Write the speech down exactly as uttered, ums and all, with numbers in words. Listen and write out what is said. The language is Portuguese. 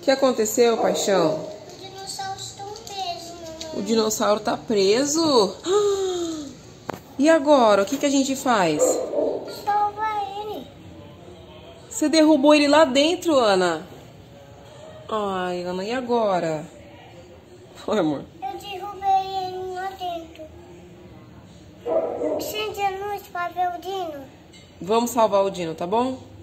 que aconteceu, paixão? Os dinossauros estão presos, mamãe. O dinossauro tá preso? E agora? O que, que a gente faz? Salva ele. Você derrubou ele lá dentro, Ana. Ai, Ana, e agora? Oi, amor. Eu derrubei ele lá dentro. Acende a luz para ver o Dino. Vamos salvar o Dino, tá bom?